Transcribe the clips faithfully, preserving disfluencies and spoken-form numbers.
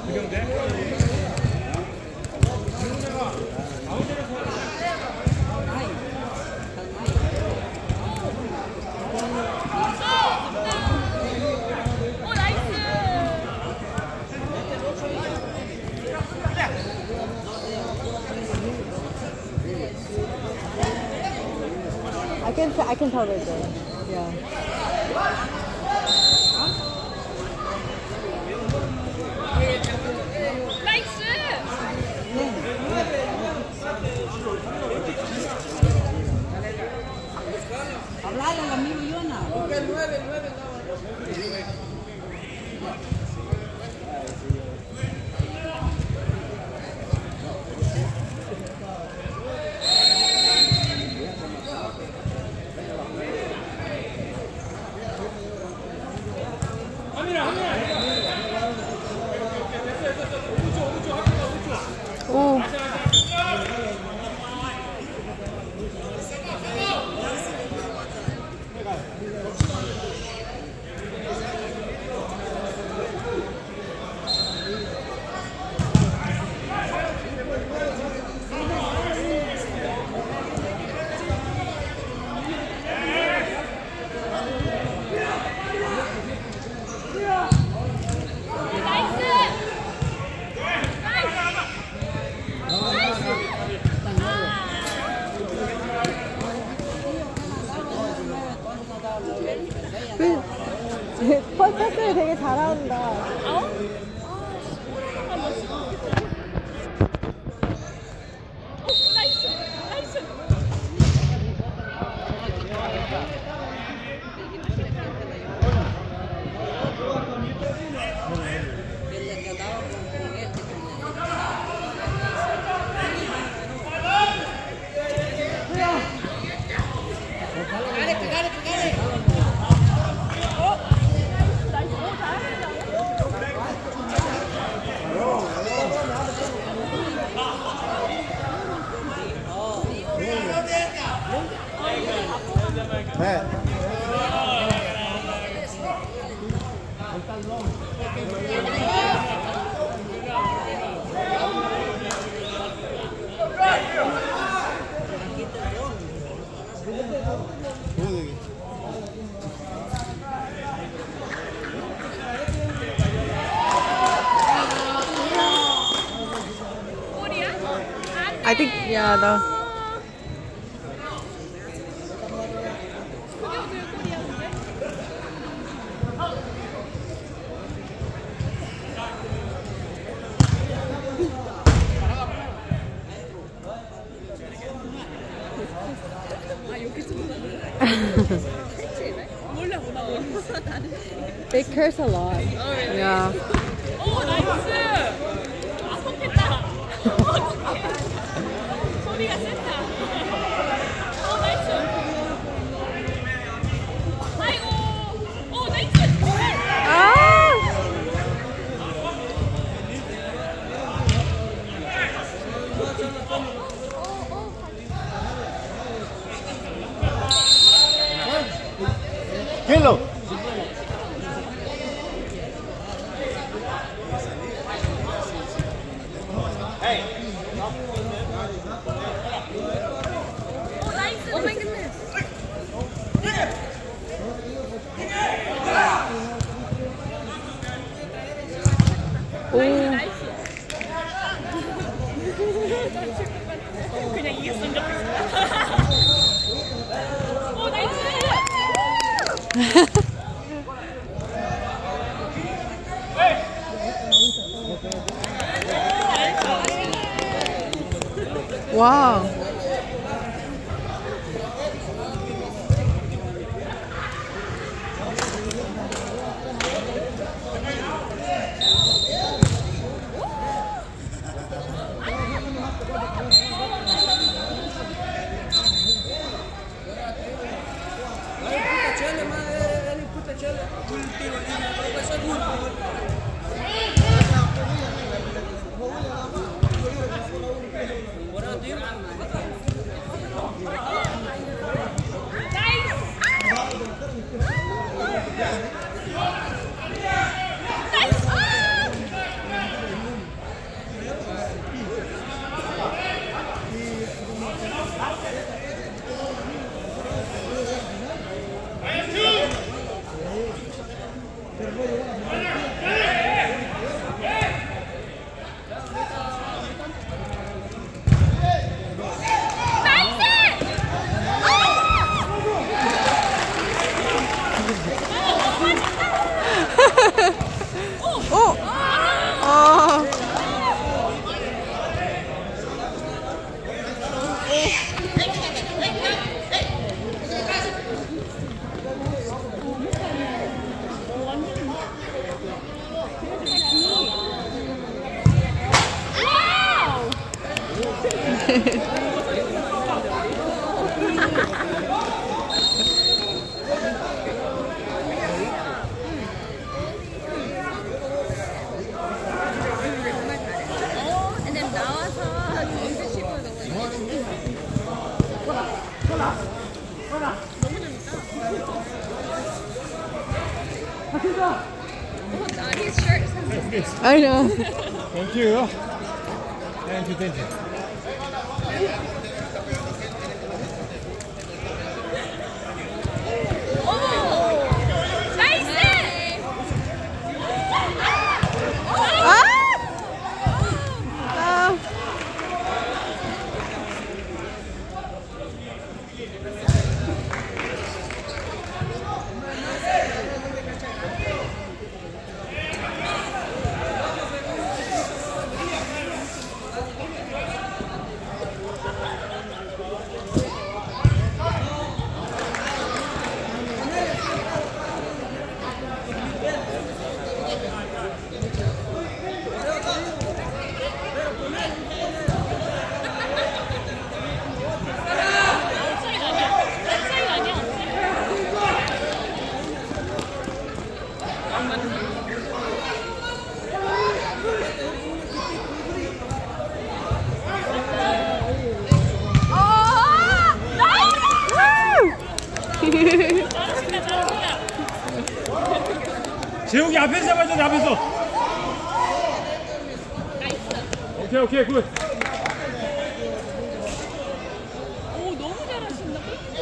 I can I can tell they're good. Yeah. 나이스. Hablar al amigo Yona. 오. 펄패스를 되게 잘한다. 어? 오, 나이스. 나이스. 네. I think yeah, the they curse a lot. Oh, really? Yeah. 오, 나이스. 아, 손댔다. 어떡해. 소리가 셌다. 오, 나이스. 아이고. 오, 나이스. 아! 킬로. 오, 나이스. 오 마이 굿네스. 오. 나이스. 그냥 이겼으면 좋겠어. 오, 나이스. 와우. What do you this. I know. Thank you. Thank you, thank you. 재욱이 앞에서 잡아줘, 앞에서. 오케이, 오케이, 굿. 오, 너무 잘하신다.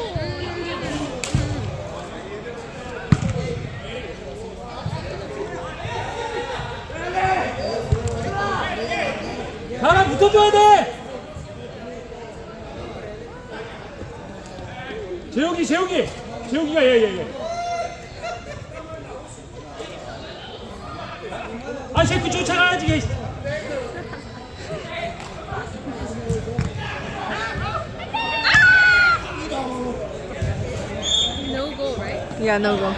사람 붙어줘야 돼. 재욱이, 재욱이, 재욱이가 얘, 얘, 얘. 아, 쟤그 쫓아가야지. 얘. No go, right? Yeah, no go.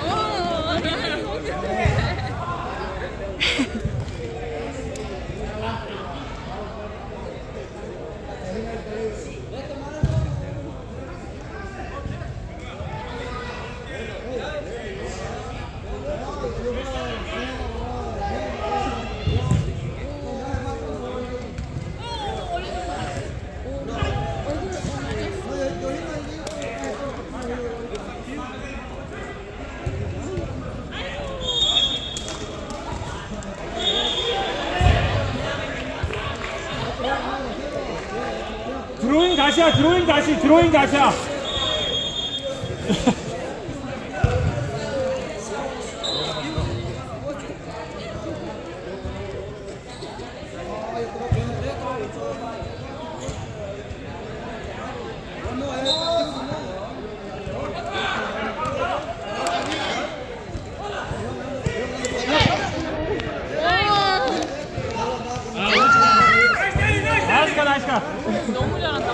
드로잉 다시야, 드로잉 다시, 드로잉 다시야. 나이스가, 나이스가. 너무 잘한다.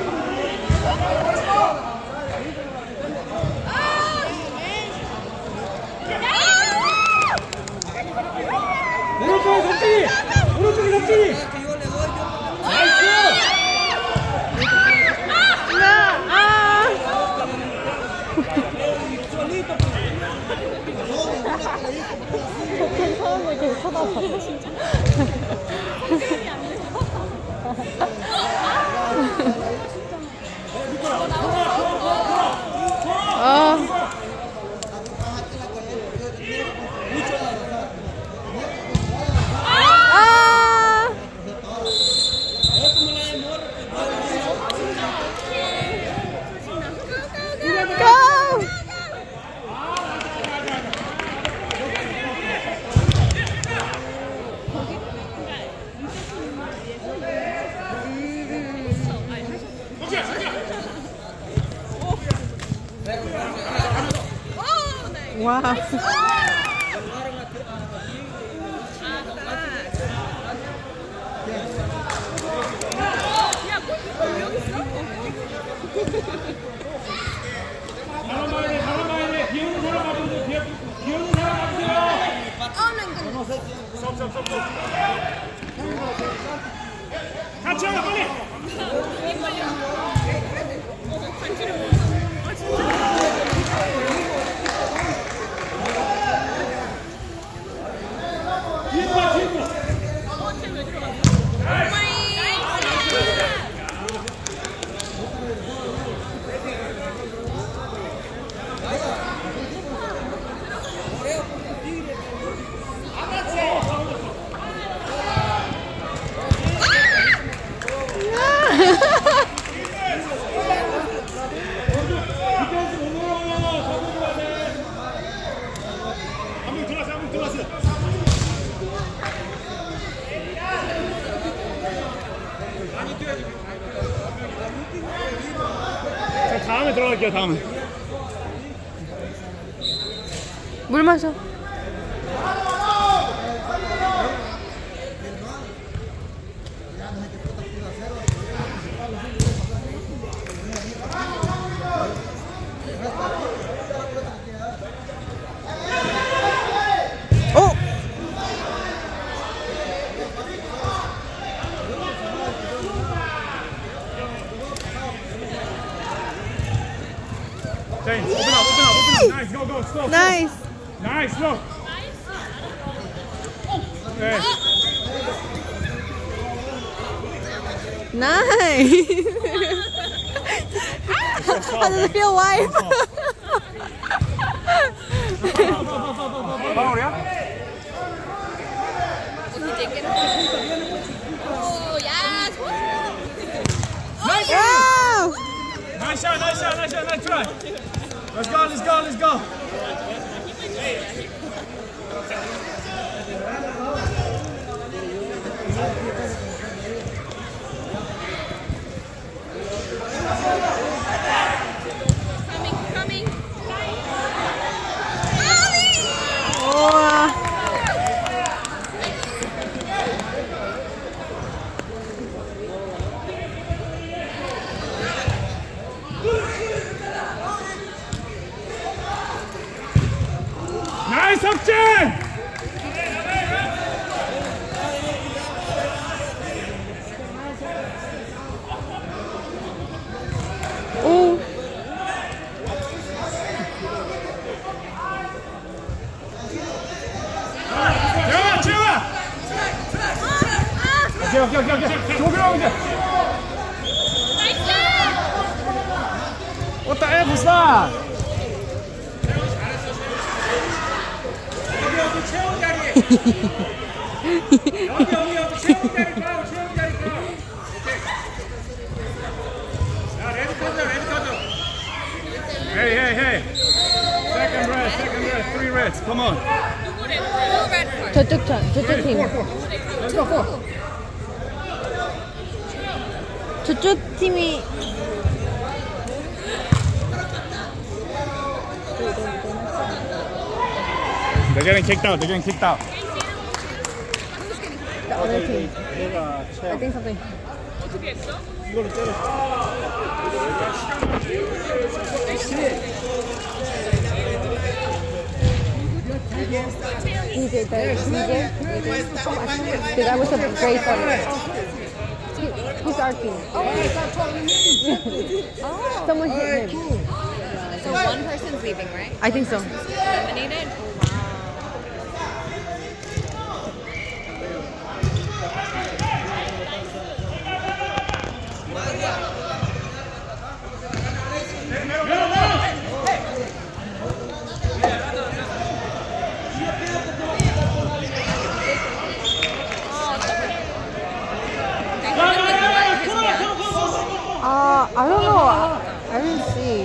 오른쪽에 섭진이! 오른쪽에 섭진이! 나이스! 저큰 사람들 계속 쳐다봐. 진짜. 아. 와. 사람 봐야 돼, 사람 봐야 돼. 뒤에 오는 사람 봐주세요. 뒤에, 뒤에 오는 사람 봐주세요. 스톱, 스톱, 스톱, 스톱. 같이 하자, 빨리. 뒤에 봐, 뒤에 봐. 다음에 들어갈게요. 다음에. 물 마셔. James, open up, open up, open up. Nice, go, go, slow. 나이스. Nice, slow. 네. 나이스. How does it feel, wife? 파울이야? 오, 야, Nice, Wow! nice shot, nice shot, nice shot, nice try. Let's go, let's go, let's go. coming, coming. 우와. 나이스 석진! 오. 재영아, 재영아! 오케이, 오케이, 오케이, 오케이. 조명 이제. 왔다, 에, 부스다. 여기, 여기, 채운 자리. 여기, 여기, 여기, 채운 자리 가, 채운 자리 가. 오케이. 야, 레드 카드, 레드 카드. Hey, hey, hey. Second red, second red, three reds. Come on. 저쪽 편, 저쪽 팀. Let's go, four. 저쪽 팀이 They're getting kicked out. They're getting kicked out. the other team. I think something. 어떻게 했어? D J, the D J, the guy with the gray sweater. He- He's our team. Oh, someone hit him. So one person's leaving, right? I think so. Eliminated? Uh, I don't know. I didn't see.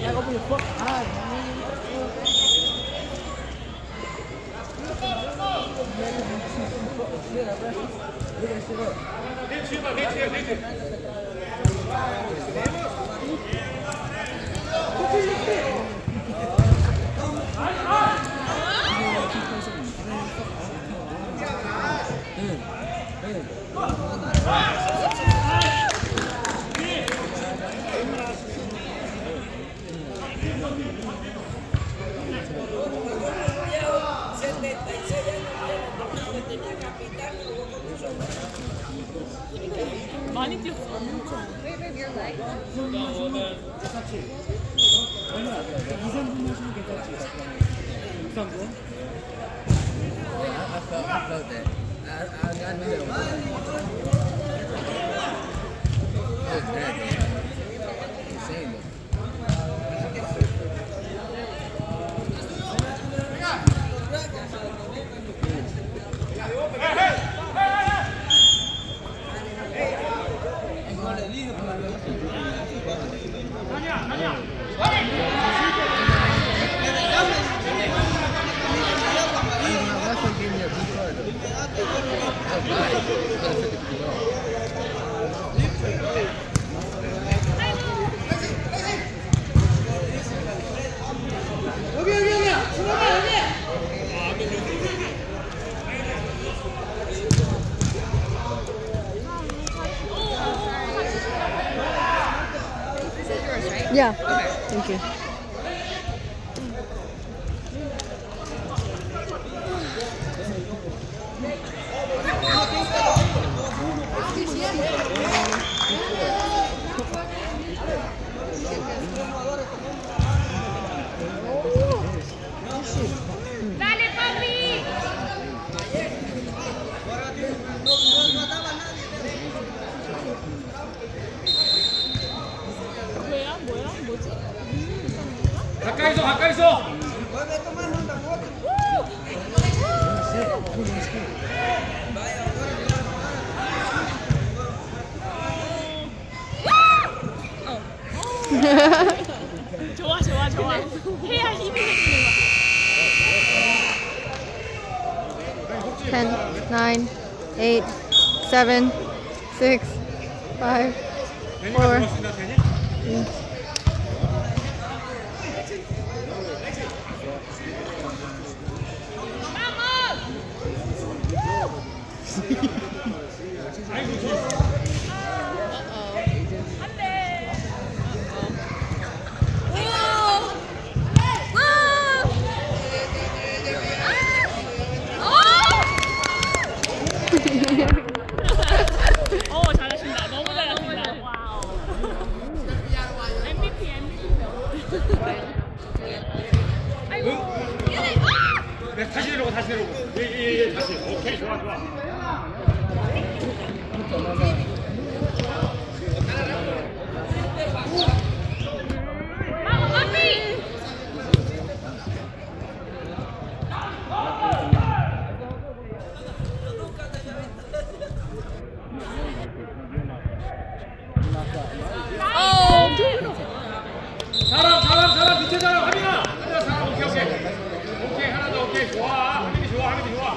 많이 뛰었어. Wait, wait, your leg? 이, 삼 분만 쉬면 괜찮지? 이, 삼 분? I felt, I felt that. I, I, I knew that was It was bad, though. Insane, though. 여기 여기 여기 들어가 여기. Yeah. Thank you. Dale, papi. 뭐야? 뭐야? 뭐지? 가까이서 가까이서. 좋아, 좋아, 좋아. 해야 힘이 생기는 거야. ten, nine, eight, seven, six, five, four, three. 어, 잘하신다. 너무 잘하신다. 와우. 엠브이피, 엠브이피. 아이고. 네, 다시 내려오고 다시 내려오고. 예예예 예, 다시. 오케이 좋아 좋아. 마마, papi. 사람 사람 사람 밑에 사람 하민아. 하민아 사람 오케이 오케이. 오케이 하나 더 오케이 좋아. 하민이 좋아 하민이 좋아.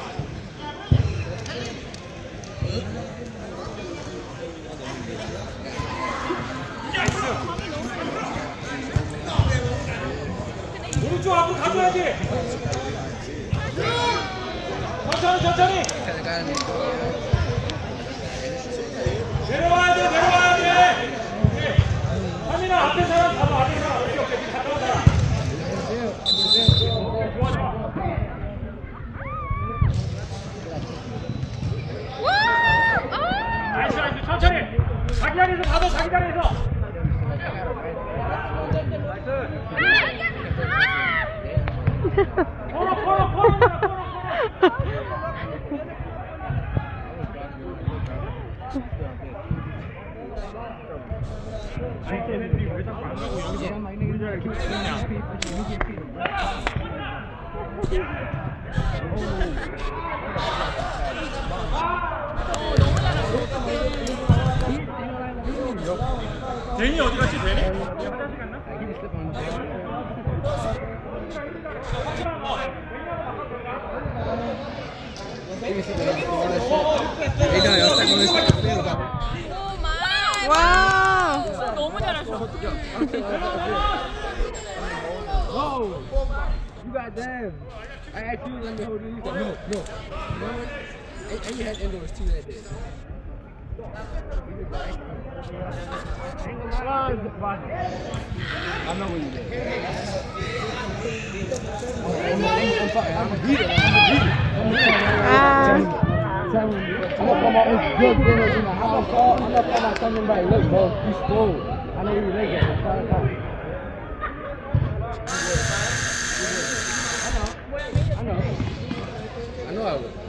나이스. 오른쪽 앞으로 가줘야지. 천천히 천천히. 내려와야 돼 내려와야 돼. 오케이. 하민아 앞에 사람 잡아 앞에 사람. 오케이 오케이 갔다 온 사람. 좋아 좋아. 나이스 나이스 천천히. 자기 자리에서 받아 자기 자리에서. 걸어 걸어 걸어 걸어 걸어. 아니 걔네들이 왜 자꾸 안 가고 여기서 혼자 이렇게 있냐. 데니 어디 갔지 데니? 화장실 갔나? Yo, I'm still Whoa! You got damn. I asked you let me hold it. You said no, no. No. And, and you had indoors too that day. I know what you did. I'm a beater. I'm a beater. I'm gonna come out with good dinners. I'm gonna call. I'm gonna call my son and like, look, bro, you stole. I know you like it. I know. I know. I know I would.